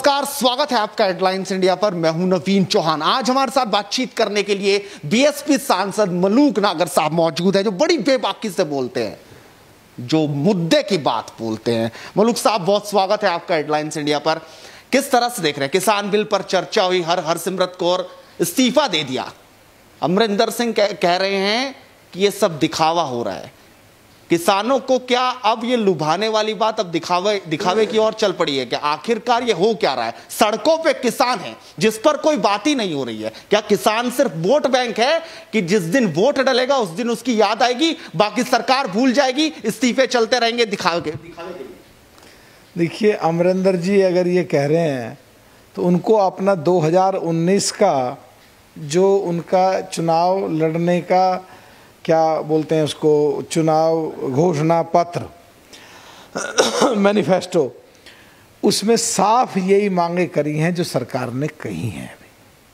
नमस्कार, स्वागत है आपका हेडलाइंस इंडिया पर। मैं हूं नवीन चौहान। आज हमारे साथ बातचीत करने के लिए बीएसपी सांसद मलूक नागर साहब मौजूद हैं, जो बड़ी बेबाकी से बोलते हैं, जो मुद्दे की बात बोलते हैं। मलूक साहब, बहुत स्वागत है आपका हेडलाइंस इंडिया पर। किस तरह से देख रहे हैं? किसान बिल पर चर्चा हुई, हरसिमरत कौर इस्तीफा दे दिया, अमरिंदर सिंह कह रहे हैं कि यह सब दिखावा हो रहा है। किसानों को क्या अब ये लुभाने वाली बात अब दिखावे की ओर चल पड़ी है? क्या आखिरकार ये हो क्या रहा है? सड़कों पे किसान हैं जिस पर कोई बात ही नहीं हो रही है। क्या किसान सिर्फ वोट बैंक है कि जिस दिन वोट डलेगा उस दिन उसकी याद आएगी, बाकी सरकार भूल जाएगी, इस्तीफे चलते रहेंगे दिखावे के लिए? देखिए, अमरिंदर जी अगर ये कह रहे हैं तो उनको अपना 2019 का जो उनका चुनाव लड़ने का क्या बोलते हैं उसको, चुनाव घोषणा पत्र मैनिफेस्टो, उसमें साफ यही मांगे करी हैं जो सरकार ने कही हैं। अभी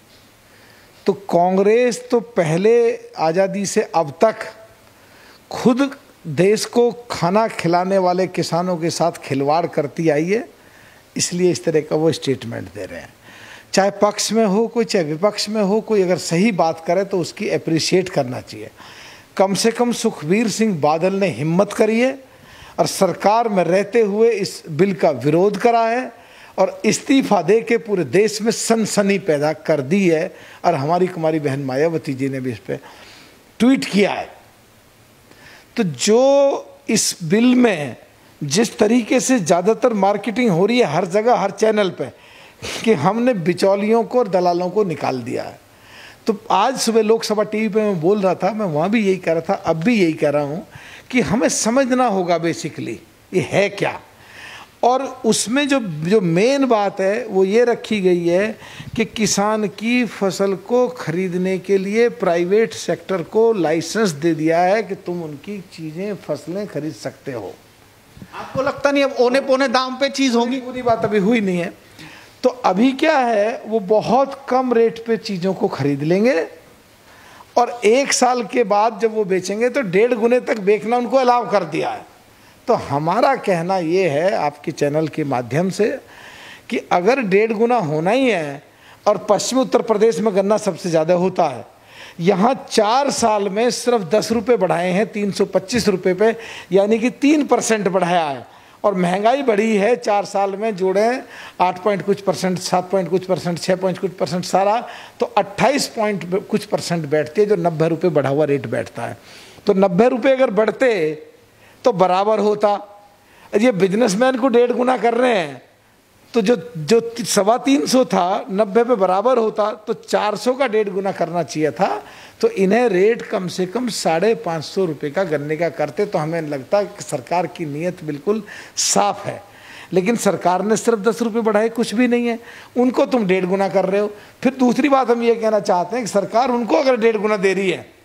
तो कांग्रेस तो पहले आज़ादी से अब तक खुद देश को खाना खिलाने वाले किसानों के साथ खिलवाड़ करती आई है, इसलिए इस तरह का वो स्टेटमेंट दे रहे हैं। चाहे पक्ष में हो कोई, चाहे विपक्ष में हो कोई, अगर सही बात करे तो उसकी अप्रिशिएट करना चाहिए। कम से कम सुखबीर सिंह बादल ने हिम्मत करी है और सरकार में रहते हुए इस बिल का विरोध करा है और इस्तीफा दे के पूरे देश में सनसनी पैदा कर दी है। और हमारी कुमारी बहन मायावती जी ने भी इस पर ट्वीट किया है। तो जो इस बिल में जिस तरीके से ज़्यादातर मार्केटिंग हो रही है हर जगह हर चैनल पे कि हमने बिचौलियों को और दलालों को निकाल दिया है। तो आज सुबह लोकसभा टीवी पे मैं बोल रहा था, मैं वहाँ भी यही कह रहा था, अब भी यही कह रहा हूँ कि हमें समझना होगा बेसिकली ये है क्या। और उसमें जो मेन बात है वो ये रखी गई है कि किसान की फसल को खरीदने के लिए प्राइवेट सेक्टर को लाइसेंस दे दिया है कि तुम उनकी चीज़ें फसलें खरीद सकते हो। आपको लगता नहीं अब औने पौने दाम पे चीज़ होगी? पूरी बात अभी हुई नहीं है। तो अभी क्या है, वो बहुत कम रेट पे चीज़ों को खरीद लेंगे और 1 साल के बाद जब वो बेचेंगे तो 1.5 गुने तक बेचना उनको अलाउ कर दिया है। तो हमारा कहना ये है आपके चैनल के माध्यम से कि अगर 1.5 गुना होना ही है, और पश्चिमी उत्तर प्रदेश में गन्ना सबसे ज़्यादा होता है, यहाँ 4 साल में सिर्फ 10 रुपये बढ़ाए हैं 325 रुपये पे, यानी कि 3% बढ़ाया है। और महंगाई बढ़ी है 4 साल में, जोड़ें 8 पॉइंट कुछ परसेंट, 7 पॉइंट कुछ परसेंट, 6 पॉइंट कुछ परसेंट, सारा तो 28 पॉइंट कुछ परसेंट बैठती है, जो 90 रुपये बढ़ा हुआ रेट बैठता है। तो 90 रुपये अगर बढ़ते तो बराबर होता। ये बिजनेसमैन को 1.5 गुना कर रहे हैं, तो जो 325 था 90 पे बराबर होता, तो 400 का 1.5 गुना करना चाहिए था। तो इन्हें रेट कम से कम 550 रुपये का गन्ने का करते तो हमें लगता है कि सरकार की नीयत बिल्कुल साफ है। लेकिन सरकार ने सिर्फ 10 रुपये बढ़ाए, कुछ भी नहीं है, उनको तुम 1.5 गुना कर रहे हो। फिर दूसरी बात हम ये कहना चाहते हैं कि सरकार उनको अगर 1.5 गुना दे रही है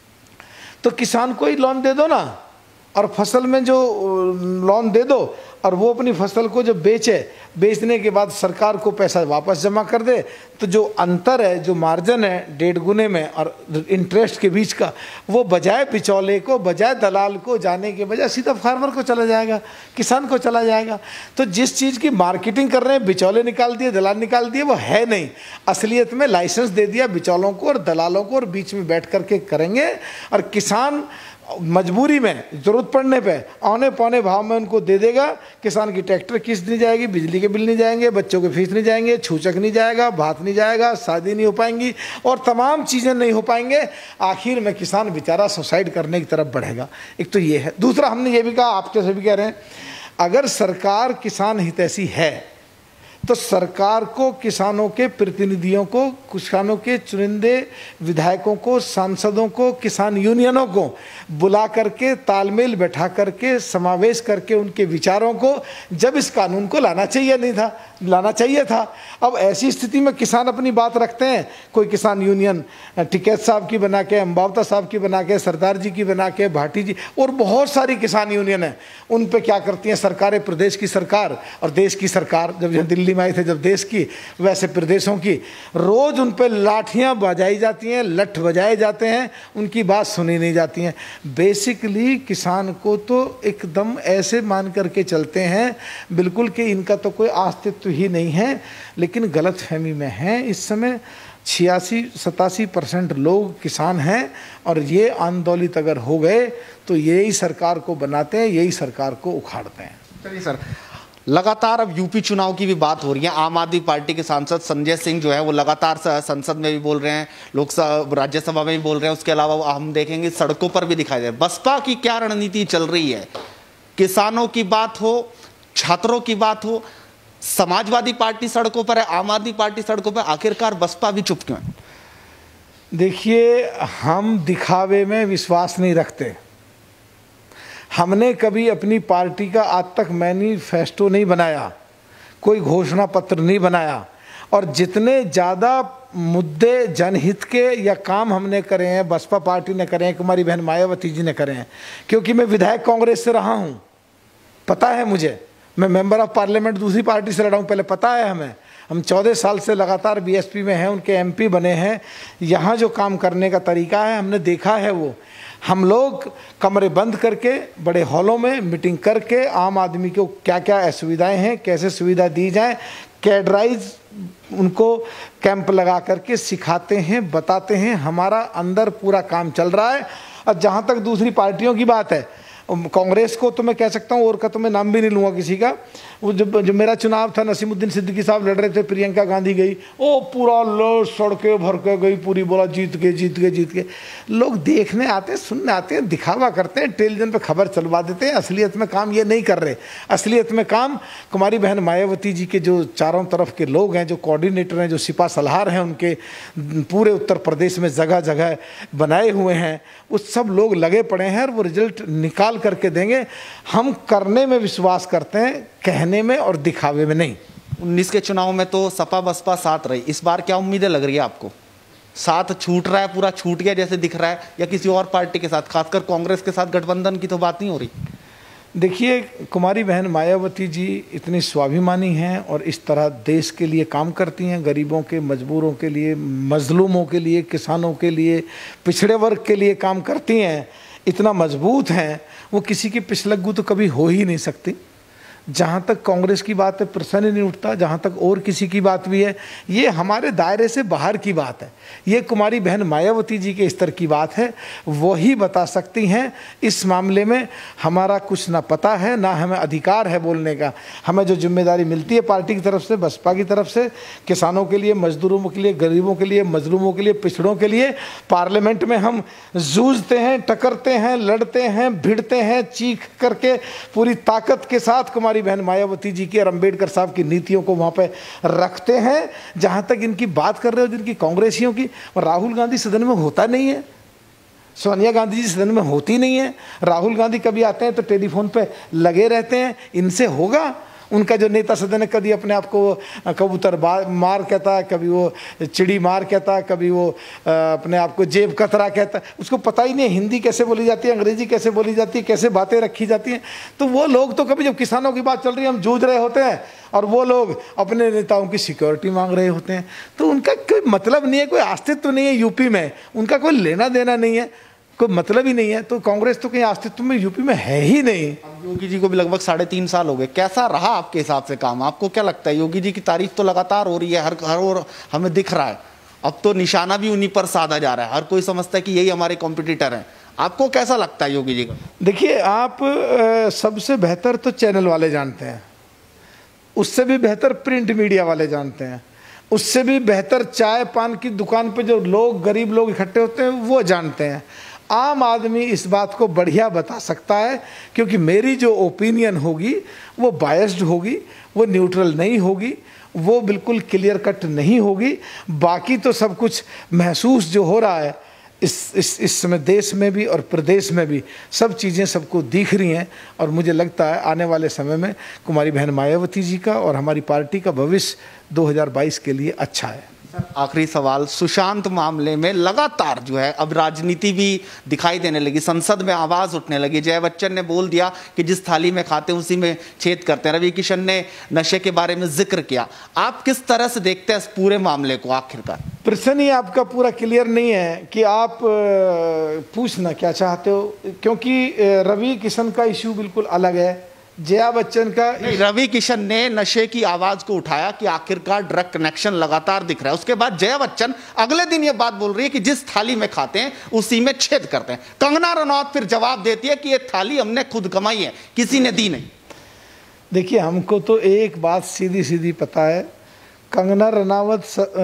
तो किसान को ही लोन दे दो ना, और फसल में जो लोन दे दो और वो अपनी फसल को जो बेचने के बाद सरकार को पैसा वापस जमा कर दे। तो जो अंतर है, जो मार्जिन है 1.5 गुने में और इंटरेस्ट के बीच का, वो बजाय बिचौले को, बजाय दलाल को जाने के बजाय सीधा फार्मर को चला जाएगा, किसान को चला जाएगा। तो जिस चीज़ की मार्केटिंग कर रहे हैं, बिचौले निकाल दिए, दलाल निकाल दिए, वो है नहीं। असलियत में लाइसेंस दे दिया बिचौलों को और दलालों को, और बीच में बैठ करके करेंगे। और किसान मजबूरी में ज़रूरत पड़ने पे औने पौने भाव में उनको दे देगा। किसान की ट्रैक्टर किस्त नहीं जाएगी, बिजली के बिल नहीं जाएंगे, बच्चों के फीस नहीं जाएंगे, छूचक नहीं जाएगा, भात नहीं जाएगा, शादी नहीं हो पाएंगी और तमाम चीज़ें नहीं हो पाएंगे। आखिर में किसान बेचारा सुसाइड करने की तरफ बढ़ेगा। एक तो ये है। दूसरा, हमने ये भी कहा, आप जैसे भी कह रहे हैं, अगर सरकार किसान हितैषी है तो सरकार को किसानों के प्रतिनिधियों को, किसानों के चुनिंदे विधायकों को, सांसदों को, किसान यूनियनों को बुला करके तालमेल बैठा करके समावेश करके उनके विचारों को जब इस कानून को लाना चाहिए था। अब ऐसी स्थिति में किसान अपनी बात रखते हैं, कोई किसान यूनियन टिकैत साहब की बना के, अम्बावता साहब की बना के, सरदार जी की बना के, भाटी जी और बहुत सारी किसान यूनियन है, उन पे क्या करती हैं सरकारें, प्रदेश की सरकार और देश की सरकार, जब दिल्ली दिल्ली में आए थे जब देश की, वैसे प्रदेशों की, रोज उन पर लाठियां बजाई जाती हैं, लठ बजाए जाते हैं, उनकी बात सुनी नहीं जाती हैं। बेसिकली किसान को तो एकदम ऐसे मान करके चलते हैं बिल्कुल कि इनका तो कोई अस्तित्व ही नहीं है, लेकिन गलतफहमी में है। इस समय 86-87% लोग किसान हैं, और ये आंदोलित अगर हो गए तो यही सरकार को बनाते हैं, यही सरकार को उखाड़ते हैं। चलिए सर, लगातार अब यूपी चुनाव की भी बात हो रही है। आम आदमी पार्टी के सांसद संजय सिंह जो है वो लगातार संसद में भी बोल रहे हैं, लोकसभा राज्यसभा में भी बोल रहे हैं, उसके अलावा हम देखेंगे सड़कों पर भी दिखाई दे। बसपा की क्या रणनीति चल रही है? किसानों की बात हो, छात्रों की बात हो, समाजवादी पार्टी सड़कों पर है, आम आदमी पार्टी सड़कों पर, आखिरकार बसपा भी चुप क्यों है? देखिए, हम दिखावे में विश्वास नहीं रखते। हमने कभी अपनी पार्टी का आज तक मैनिफेस्टो नहीं बनाया, कोई घोषणा पत्र नहीं बनाया, और जितने ज़्यादा मुद्दे जनहित के या काम हमने करे हैं, बसपा पार्टी ने करे हैं, कुमारी बहन मायावती जी ने करे हैं। क्योंकि मैं विधायक कांग्रेस से रहा हूँ, पता है मुझे, मैं मेंबर ऑफ पार्लियामेंट दूसरी पार्टी से लड़ा हूँ, पहले पता है हमें। हम 14 साल से लगातार बीएसपी में हैं, उनके एमपी बने हैं। यहाँ जो काम करने का तरीका है हमने देखा है। वो हम लोग कमरे बंद करके बड़े हॉलों में मीटिंग करके आम आदमी को क्या क्या असुविधाएं हैं, कैसे सुविधा दी जाए, कैडराइज उनको कैंप लगा करके सिखाते हैं, बताते हैं। हमारा अंदर पूरा काम चल रहा है। और जहाँ तक दूसरी पार्टियों की बात है, कांग्रेस को तो मैं कह सकता हूँ, और का तो मैं नाम भी नहीं लूँगा किसी का। वो जो मेरा चुनाव था, नसीमुद्दीन सिद्दीकी साहब लड़ रहे थे, प्रियंका गांधी गई, ओ पूरा लो सड़कें भर के गई पूरी, बोला जीत गए जीत गए जीत गए। लोग देखने आते हैं, सुनने आते हैं, दिखावा करते हैं, टेलीविजन पे खबर चलवा देते हैं। असलियत में काम ये नहीं कर रहे। असलियत में काम कुमारी बहन मायावती जी के जो चारों तरफ के लोग हैं, जो कोऑर्डिनेटर हैं, जो सिपा सलाहर हैं, उनके पूरे उत्तर प्रदेश में जगह जगह बनाए हुए हैं, वो सब लोग लगे पड़े हैं और वो रिजल्ट निकाल करके देंगे। हम करने में विश्वास करते हैं, कहने में और दिखावे में नहीं। 19 के चुनाव में तो सपा बसपा साथ रही, इस बार क्या उम्मीदें लग रही है आपको? साथ छूट रहा है, पूरा छूट गया जैसे दिख रहा है, या किसी और पार्टी के साथ, खासकर कांग्रेस के साथ गठबंधन की तो बात नहीं हो रही? देखिए, कुमारी बहन मायावती जी इतनी स्वाभिमानी हैं और इस तरह देश के लिए काम करती हैं, गरीबों के, मजबूरों के लिए, मजलूमों के लिए, किसानों के लिए, पिछड़े वर्ग के लिए काम करती हैं, इतना मजबूत हैं, वो किसी की पिछलग्गू तो कभी हो ही नहीं सकती। जहाँ तक कांग्रेस की बात है, प्रश्न ही नहीं उठता। जहाँ तक और किसी की बात भी है, ये हमारे दायरे से बाहर की बात है। ये कुमारी बहन मायावती जी के स्तर की बात है, वही बता सकती हैं। इस मामले में हमारा कुछ ना पता है, ना हमें अधिकार है बोलने का। हमें जो जिम्मेदारी मिलती है पार्टी की तरफ से, बसपा की तरफ से, किसानों के लिए, मजदूरों के लिए, गरीबों के लिए, मजलूमों के लिए, पिछड़ों के लिए, पार्लियामेंट में हम जूझते हैं, टकरते हैं, लड़ते हैं, भिड़ते हैं, चीख करके पूरी ताकत के साथ कुमारी बहन मायावती जी की और अंबेडकर साहब की नीतियों को वहां पे रखते हैं। जहां तक इनकी बात कर रहे हो जिनकी कांग्रेसियों की, और राहुल गांधी सदन में होता नहीं है, सोनिया गांधी जी सदन में होती नहीं है। राहुल गांधी कभी आते हैं तो टेलीफोन पे लगे रहते हैं। इनसे होगा? उनका जो नेता सदन है, कभी अपने आप को कबूतर मार कहता है, कभी वो चिड़ी मार कहता है, कभी वो अपने आप को जेब कतरा कहता है। उसको पता ही नहीं हिंदी कैसे बोली जाती है, अंग्रेजी कैसे बोली जाती है, कैसे बातें रखी जाती हैं। तो वो लोग तो कभी, जब किसानों की बात चल रही है, हम जूझ रहे होते हैं और वो लोग अपने नेताओं की सिक्योरिटी मांग रहे होते हैं। तो उनका कोई मतलब नहीं है, कोई अस्तित्व नहीं है यूपी में, उनका कोई लेना देना नहीं है, कोई मतलब ही नहीं है। तो कांग्रेस तो कहीं अस्तित्व में यूपी में है ही नहीं। योगी जी को भी लगभग 3.5 साल हो गए, कैसा रहा आपके हिसाब से काम? आपको क्या लगता है? योगी जी की तारीफ तो लगातार हो रही है, हर और हमें दिख रहा है, अब तो निशाना भी उन्हीं पर साधा जा रहा है, हर कोई समझता है कि यही हमारे कॉम्पिटिटर हैं। आपको कैसा लगता है योगी जी का? देखिए, आप सबसे बेहतर तो चैनल वाले जानते हैं, उससे भी बेहतर प्रिंट मीडिया वाले जानते हैं, उससे भी बेहतर चाय पान की दुकान पे जो लोग, गरीब लोग इकट्ठे होते हैं, वो जानते हैं। आम आदमी इस बात को बढ़िया बता सकता है, क्योंकि मेरी जो ओपिनियन होगी वो बायस्ड होगी, वो न्यूट्रल नहीं होगी, वो बिल्कुल क्लियर कट नहीं होगी। बाकी तो सब कुछ महसूस जो हो रहा है इस समय देश में भी और प्रदेश में भी, सब चीज़ें सबको दिख रही हैं। और मुझे लगता है आने वाले समय में कुमारी बहन मायावती जी का और हमारी पार्टी का भविष्य 2022 के लिए अच्छा है। आखिरी सवाल, सुशांत मामले में लगातार जो है अब राजनीति भी दिखाई देने लगी, संसद में आवाज उठने लगी। जय बच्चन ने बोल दिया कि जिस थाली में खाते हैं उसी में छेद करते हैं। रवि किशन ने नशे के बारे में जिक्र किया। आप किस तरह से देखते हैं इस पूरे मामले को? आखिरकार प्रश्न ही आपका पूरा क्लियर नहीं है कि आप पूछना क्या चाहते हो, क्योंकि रवि किशन का इश्यू बिल्कुल अलग है, जया बच्चन का। रवि किशन ने नशे की आवाज को उठाया कि आखिरकार ड्रग कनेक्शन लगातार दिख रहा है। उसके बाद जया बच्चन अगले दिन यह बात बोल रही है कि जिस थाली में खाते हैं उसी में छेद करते हैं। कंगना रनौत फिर जवाब देती है कि यह थाली हमने खुद कमाई है, किसी ने दी नहीं। देखिए, हमको तो एक बात सीधी सीधी पता है, कंगना रनावत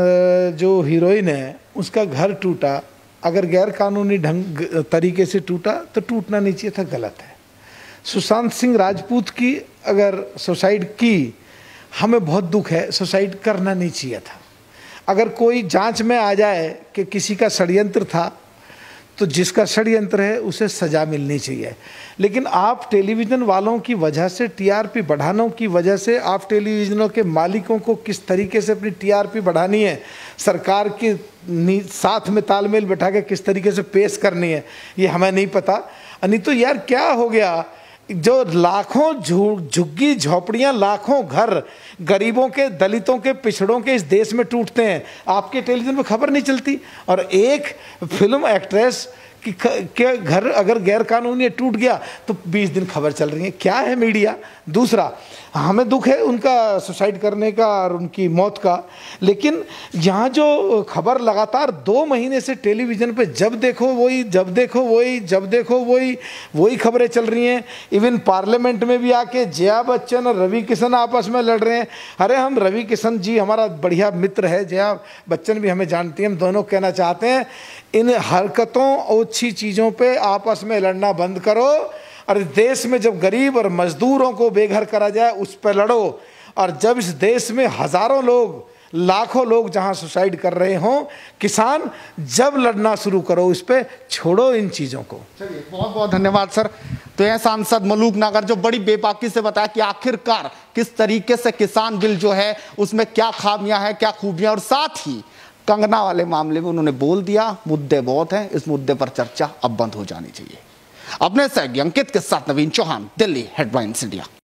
जो हीरोइन है उसका घर टूटा, अगर गैर कानूनी ढंग तरीके से टूटा तो टूटना नहीं चाहिए था, गलत है। सुशांत सिंह राजपूत की अगर सुसाइड की, हमें बहुत दुख है, सुसाइड करना नहीं चाहिए था। अगर कोई जांच में आ जाए कि किसी का षड्यंत्र था तो जिसका षड्यंत्र है उसे सज़ा मिलनी चाहिए। लेकिन आप टेलीविज़न वालों की वजह से, टीआरपी बढ़ाने की वजह से, आप टेलीविज़नों के मालिकों को किस तरीके से अपनी टीआरपी बढ़ानी है, सरकार के साथ में तालमेल बैठा के किस तरीके से पेश करनी है, ये हमें नहीं पता। नहीं तो यार क्या हो गया, जो लाखों झुग्गी झोपड़ियां, लाखों घर गरीबों के, दलितों के, पिछड़ों के इस देश में टूटते हैं, आपके टेलीविजन में खबर नहीं चलती। और एक फिल्म एक्ट्रेस के घर अगर गैर कानूनी टूट गया तो 20 दिन खबर चल रही है। क्या है मीडिया? दूसरा, हमें दुख है उनका सुसाइड करने का और उनकी मौत का, लेकिन यहाँ जो खबर लगातार 2 महीने से टेलीविज़न पे जब देखो वही, जब देखो वही, जब देखो वही खबरें चल रही हैं। इवन पार्लियामेंट में भी आके जया बच्चन और रवि किशन आपस में लड़ रहे हैं। अरे हम, रवि किशन जी हमारा बढ़िया मित्र है, जया बच्चन भी हमें जानती है, हम दोनों कहना चाहते हैं इन हरकतों और अच्छी चीज़ों पे आपस में लड़ना बंद करो, और इस देश में जब गरीब और मजदूरों को बेघर करा जाए उस पर लड़ो। और जब इस देश में हज़ारों लोग, लाखों लोग जहां सुसाइड कर रहे हों, किसान जब लड़ना शुरू करो, इस पे छोड़ो इन चीज़ों को। चलिए, बहुत बहुत धन्यवाद सर। तो यह सांसद मलूक नागर जो बड़ी बेबाकी से बताया कि आखिरकार किस तरीके से किसान बिल जो है उसमें क्या खामियां हैं, क्या खूबियां, और साथ ही कंगना वाले मामले में उन्होंने बोल दिया मुद्दे बहुत हैं, इस मुद्दे पर चर्चा अब बंद हो जानी चाहिए। अपने सहयोगी अंकित के साथ नवीन चौहान, दिल्ली हेडलाइंस इंडिया।